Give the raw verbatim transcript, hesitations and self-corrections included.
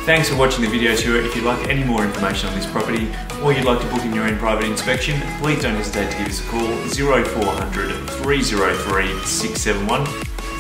Thanks for watching the video tour. If you'd like any more information on this property or you'd like to book in your own private inspection, please don't hesitate to give us a call zero four hundred, three zero three, six seven one.